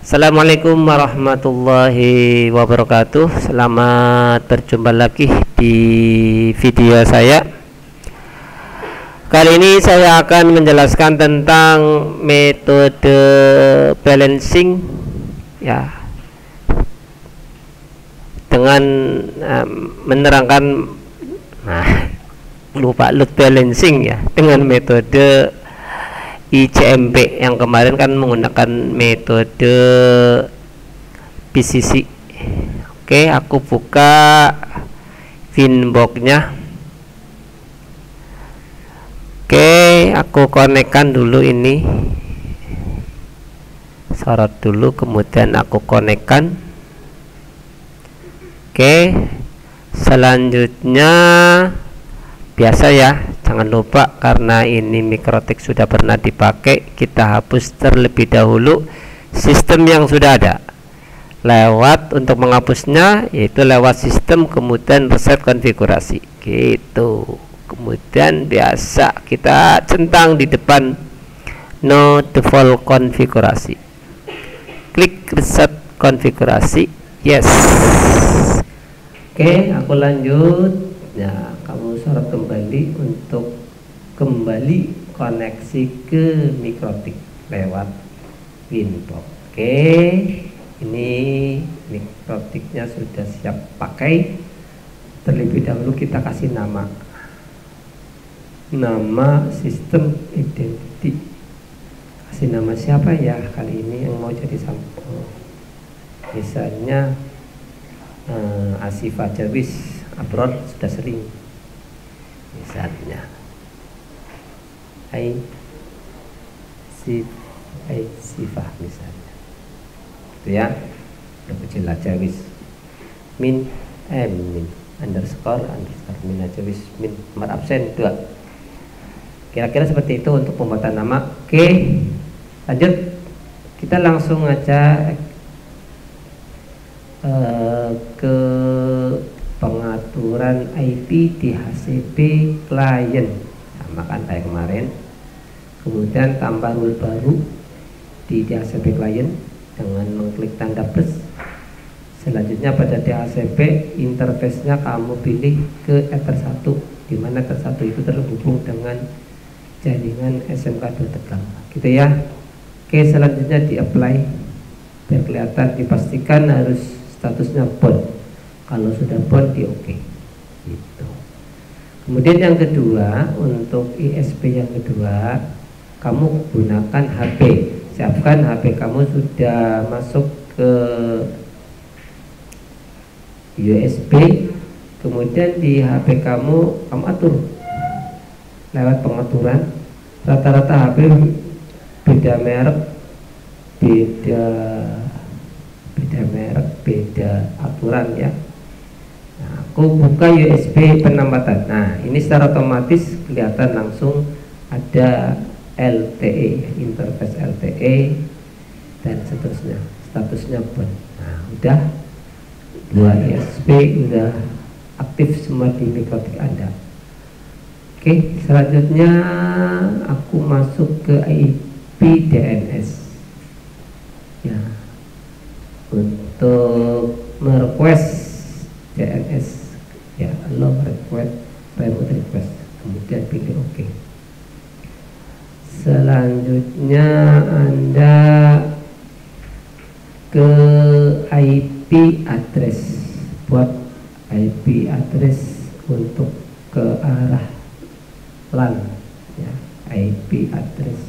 Assalamualaikum warahmatullahi wabarakatuh. Selamat berjumpa lagi di video saya. Kali ini saya akan menjelaskan tentang metode balancing ya, dengan menerangkan load balancing ya, dengan metode ICMP yang kemarin kan menggunakan metode PCC. Oke, aku buka Winbox-nya. Oke, aku konekkan dulu ini, sorot dulu, kemudian aku konekkan. Oke, selanjutnya biasa ya, jangan lupa karena ini mikrotik sudah pernah dipakai, kita hapus terlebih dahulu sistem yang sudah ada. Lewat untuk menghapusnya yaitu lewat sistem, kemudian reset konfigurasi gitu. Kemudian biasa kita centang di depan no default konfigurasi, klik reset konfigurasi, yes. Oke, aku lanjut ya. Kamu sorot kembali untuk kembali koneksi ke mikrotik lewat Winbox. Oke, ini mikrotiknya sudah siap pakai. Terlebih dahulu kita kasih nama sistem identity. Kasih nama siapa ya kali ini yang mau jadi sampel? Misalnya Asifa Jarwis, abroad sudah sering. Misalnya Sifah misalnya, itu ya, kecil aja wis, min underscore min aja wis, min nomor absen 2. Kira-kira seperti itu untuk pembuatan nama. Oke, lanjut, kita langsung aja ke pengaturan IP di HCP klien, sama kan kayak kemarin. Kemudian tambah rule baru di DHCP klien dengan mengklik tanda plus. Selanjutnya pada DHCP interface-nya kamu pilih ke Ether 1, di mana Ether 1 itu terhubung dengan jaringan SMK2 Tegal, gitu ya. Oke, selanjutnya di apply biar kelihatan, dipastikan harus statusnya bond. Kalau sudah bond di oke gitu. Kemudian yang kedua, untuk ISP yang kedua, kamu gunakan HP. Siapkan HP kamu sudah masuk ke USB. Kemudian di HP kamu atur lewat pengaturan. Rata-rata HP beda merek, beda merek, beda aturan ya. Nah, aku buka USB penempatan. Nah, ini secara otomatis kelihatan langsung ada LTE, interface LTE dan seterusnya, statusnya bond. Nah, udah 2 USB udah aktif semua di mikrotik Anda. Oke, selanjutnya aku masuk ke IP DNS ya, untuk merequest DNS ya, allow request remote request, kemudian pilih OK. Selanjutnya Anda ke IP address, buat IP address untuk ke arah LAN ya, IP address,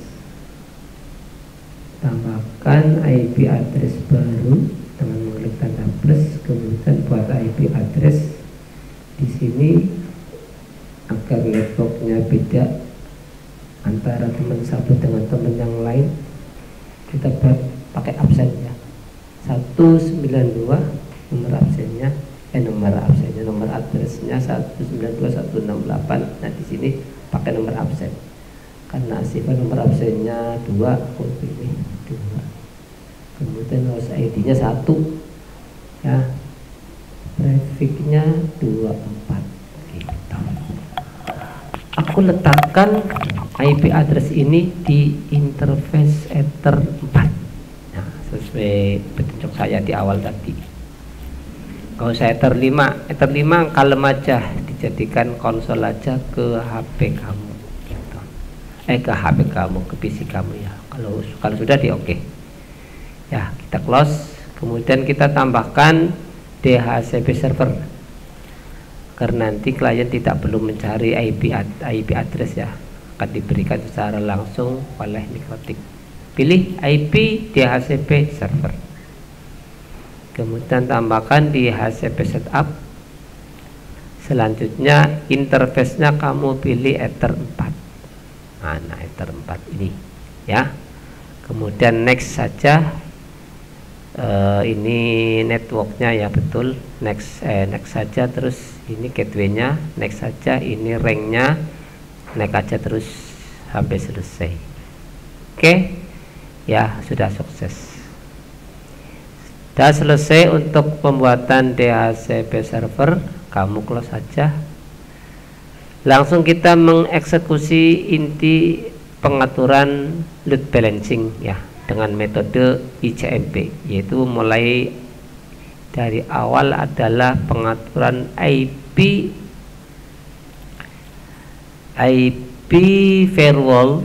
tambahkan IP address baru dengan mengklik tanda plus, kemudian buat IP address di sini agar networknya beda antara teman satu dengan teman yang lain, kita buat pakai absen ya, 192 nomor absennya, nomor addressnya 192.168. Nah, di sini pakai nomor absen karena sifat nomor absennya 2, aku pilih 2. Kemudian host ID-nya 1 ya, prefix-nya 24 gitu. Aku letakkan IP address ini di interface Ether 4. Nah, selesai. sesuai petunjuk saya di awal tadi. Kalau saya Ether 5 kalem aja, dijadikan konsol aja ke HP kamu gitu. Ke HP kamu, ke PC kamu ya. Kalau sudah di oke. Ya, kita close. Kemudian kita tambahkan DHCP server. Karena nanti klien tidak perlu mencari IP address ya, akan diberikan secara langsung oleh Mikrotik. Pilih IP DHCP server. Kemudian tambahkan di DHCP setup. Selanjutnya interface-nya kamu pilih Ether 4. Mana Ether 4 ini ya. Kemudian next saja. Ini networknya ya, betul, next saja. Terus ini gateway-nya, next saja. Ini rank-nya, next aja terus sampai selesai. Oke ya, sudah sukses. Sudah selesai untuk pembuatan DHCP server. Kamu close saja. Langsung kita mengeksekusi inti pengaturan load balancing ya, dengan metode ICMP, yaitu mulai dari awal adalah pengaturan IP firewall.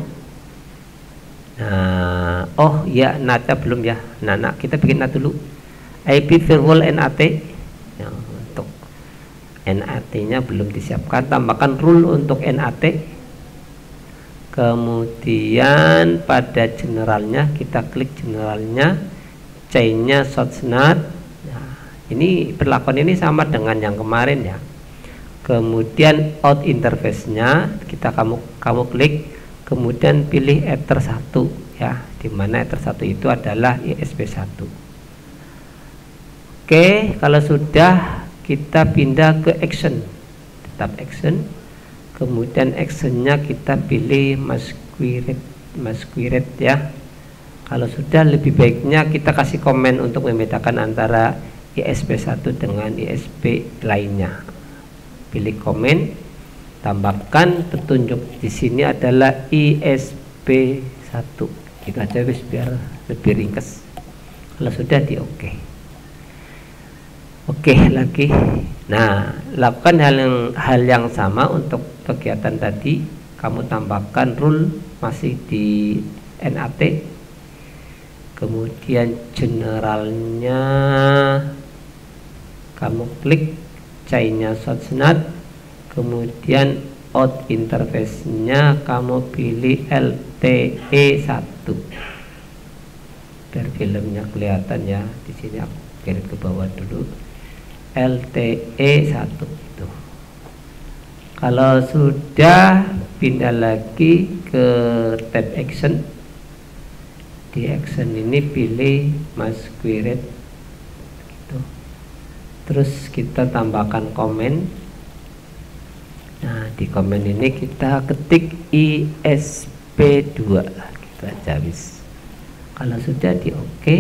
Nah, oh ya, NAT belum ya. Nah, kita bikin NAT dulu. IP firewall NAT ya, untuk NAT-nya belum disiapkan. Tambahkan rule untuk NAT. Kemudian pada generalnya kita klik generalnya, chainnya shortnut. Nah, ini perlakuan ini sama dengan yang kemarin ya. Kemudian out interface-nya kamu klik, kemudian pilih Ether 1 ya, dimana Ether 1 itu adalah ISP1. Oke, kalau sudah kita pindah ke action, tetap action. Kemudian actionnya kita pilih masquerade ya. Kalau sudah, lebih baiknya kita kasih komen untuk membedakan antara ISP1 dengan ISP lainnya. Pilih komen, tambahkan petunjuk di sini adalah ISP1. Itu aja biar lebih ringkas. Kalau sudah di oke. Oke lagi. Nah, lakukan hal yang sama untuk kegiatan tadi. Kamu tambahkan rule masih di NAT. Kemudian generalnya kamu klik, chainnya shortnut. Kemudian out interface-nya kamu pilih LTE1. Biar filmnya kelihatan ya. Di sini aku kirim ke bawah dulu. LTE1 itu. Kalau sudah, pindah lagi ke tab action. Di action ini pilih masquerade gitu. Terus kita tambahkan komen. Nah, di komen ini kita ketik ISP2 gitu aja wis. Kalau sudah di oke.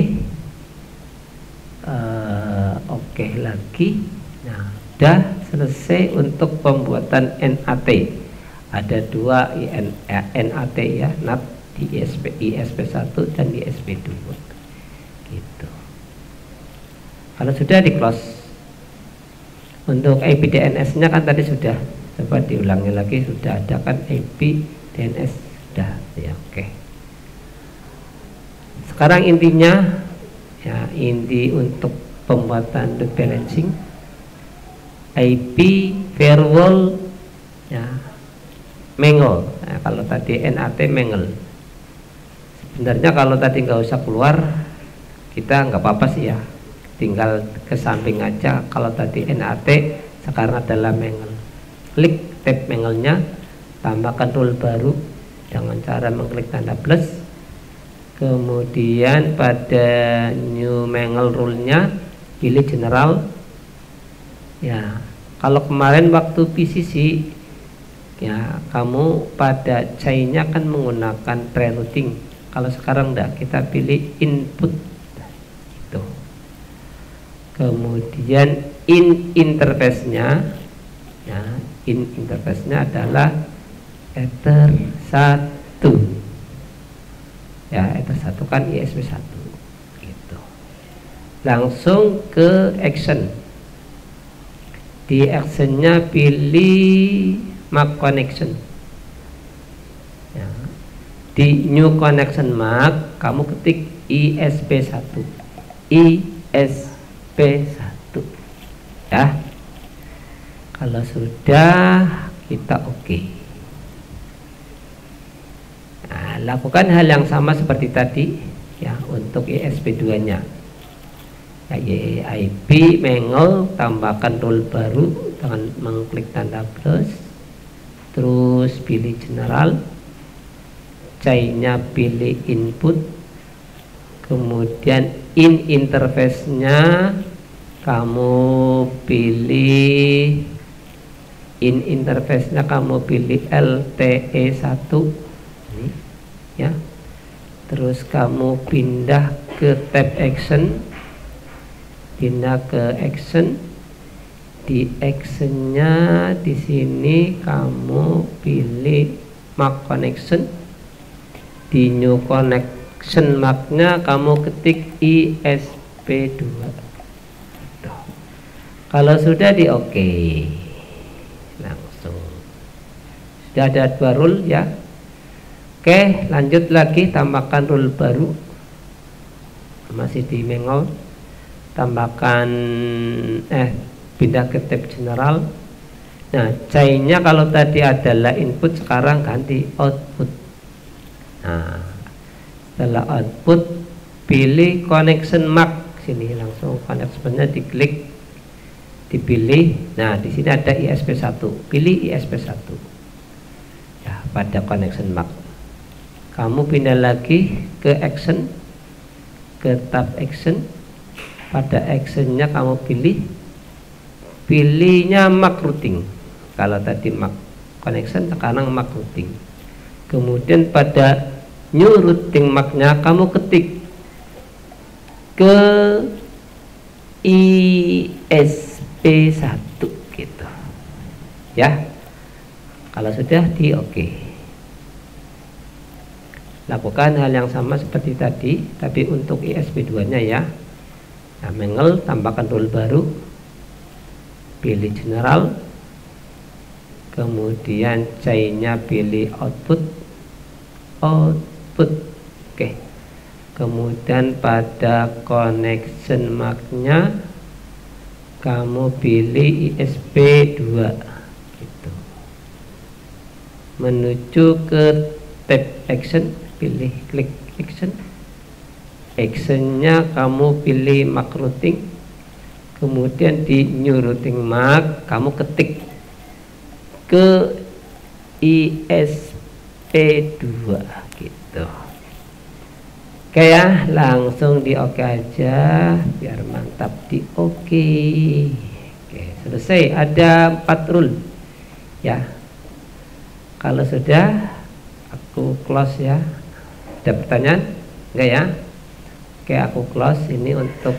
Oke lagi. Nah, sudah selesai untuk pembuatan NAT. Ada dua NAT ya, NAT di ISP1 dan di ISP2 gitu. Kalau sudah di close. Untuk IP DNS nya kan tadi sudah, coba diulangi lagi, sudah ada kan IP DNS sudah ya, oke. Sekarang intinya ya, inti untuk pembuatan load balancing IP firewall ya, Mangle. Nah, kalau tadi NAT Mangle. Sebenarnya kalau tadi nggak usah keluar, kita nggak apa-apa sih ya, tinggal ke samping aja. Kalau tadi NAT, sekarang adalah Mangle. Klik tab Mangle-nya, tambahkan rule baru dengan cara mengklik tanda plus. Kemudian pada new Mangle rule-nya pilih general. Ya, kalau kemarin waktu PCC ya, kamu pada chain-nya kan menggunakan pre-routing. Kalau sekarang enggak, kita pilih input gitu. Kemudian interface-nya ya, interface-nya adalah Ether 1 ya, Ether 1 kan ISP1 gitu. langsung ke action. Di actionnya pilih mark connection ya. Di new connection mark kamu ketik ISP1 ya. Kalau sudah, kita oke. Nah, lakukan hal yang sama seperti tadi ya untuk ISP2 nya ya, IP mengel, tambahkan rule baru dengan mengklik tanda plus, terus pilih general, C-nya pilih input, kemudian in interface nya kamu pilih LTE1 ini ya. Terus kamu pindah ke tab action, di actionnya di sini kamu pilih mark connection, di new connection marknya kamu ketik ISP2. Kalau sudah di oke, langsung sudah ada 2 rule ya. Oke, lanjut lagi, tambahkan rule baru, masih di mengol, tambahkan pindah ke tab general. Nah, C-nya kalau tadi adalah input, sekarang ganti output. Nah, setelah output pilih connection mark, sini langsung connectionnya diklik, dipilih. Nah, di sini ada ISP1, pilih ISP1 ya, pada connection mark. Kamu pindah lagi ke action, ke tab action, pada actionnya kamu pilihnya mark routing. Kalau tadi mark connection, sekarang mark routing. Kemudian pada new routing marknya kamu ketik ke ISP1 gitu ya. Kalau sudah di oke. Lakukan hal yang sama seperti tadi, tapi untuk ISP2 nya ya. Nah, mengel, tambahkan rule baru, pilih general, kemudian C-nya pilih output. Oke. Kemudian pada connection marknya kamu pilih ISP2 gitu. Menuju ke tab action, pilih klik action, actionnya kamu pilih mark routing, kemudian di new routing mark kamu ketik ke ISP2 gitu. Oke ya, langsung di oke aja biar mantap, di oke. Oke, selesai. Ada 4 rule ya. Kalau sudah, aku close ya. Ada pertanyaan? Enggak ya? Oke, aku close ini untuk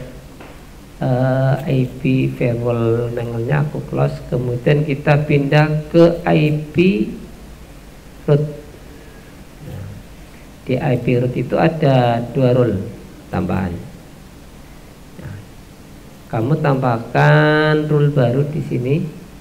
IP firewall mangelnya aku close. Kemudian kita pindah ke IP root. Nah, di IP root itu ada 2 rule tambahan. Nah, kamu tambahkan rule baru di sini.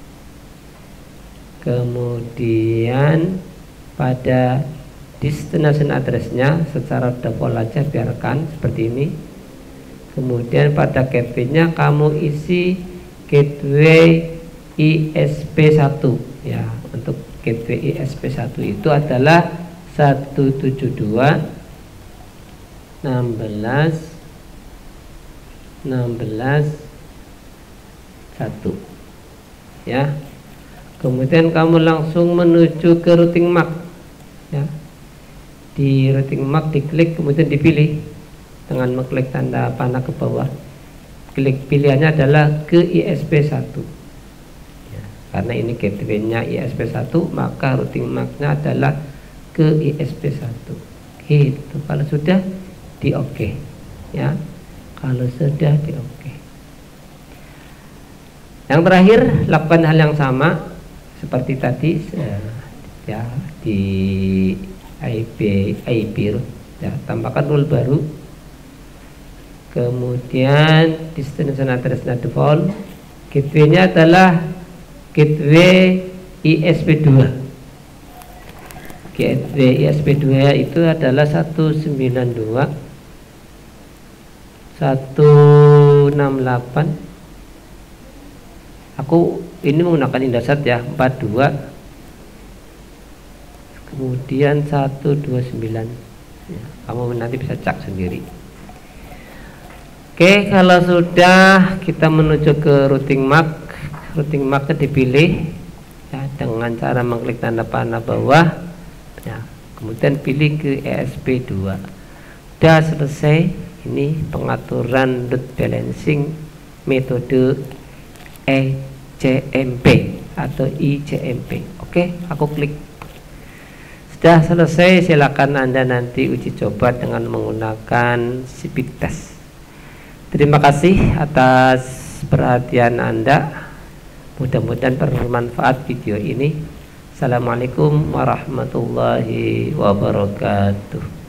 Kemudian pada destination address-nya secara default aja biarkan seperti ini. Kemudian pada gateway-nya kamu isi gateway ISP1 ya. Untuk gateway ISP1 itu adalah 172.16.1 ya. Kemudian kamu langsung menuju ke routing mark ya. Di routing mark diklik, kemudian dipilih dengan mengklik tanda panah ke bawah. Klik pilihannya adalah ke ISP1 ya. Karena ini gateway-nya ISP1, maka routing mark-nya adalah ke ISP1 gitu. Kalau sudah di oke ya. Kalau sudah di oke. Yang terakhir, lakukan hal yang sama seperti tadi ya, di IP root ya, tambahkan rule baru, Kemudian destination address default, gateway-nya adalah gateway ISP2. Gateway ISP2 itu adalah 192.168. Aku ini menggunakan Indosat ya, 42 kemudian 129 ya, kamu nanti bisa cek sendiri. Oke, kalau sudah kita menuju ke routing MAC dipilih ya, dengan cara mengklik tanda panah bawah ya, kemudian pilih ke ESP2. Sudah selesai. Ini pengaturan load balancing metode ECMP atau ICMP. Oke, aku klik. Sudah selesai, silakan Anda nanti uji coba dengan menggunakan speed test. Terima kasih atas perhatian Anda. Mudah-mudahan bermanfaat video ini. Assalamualaikum warahmatullahi wabarakatuh.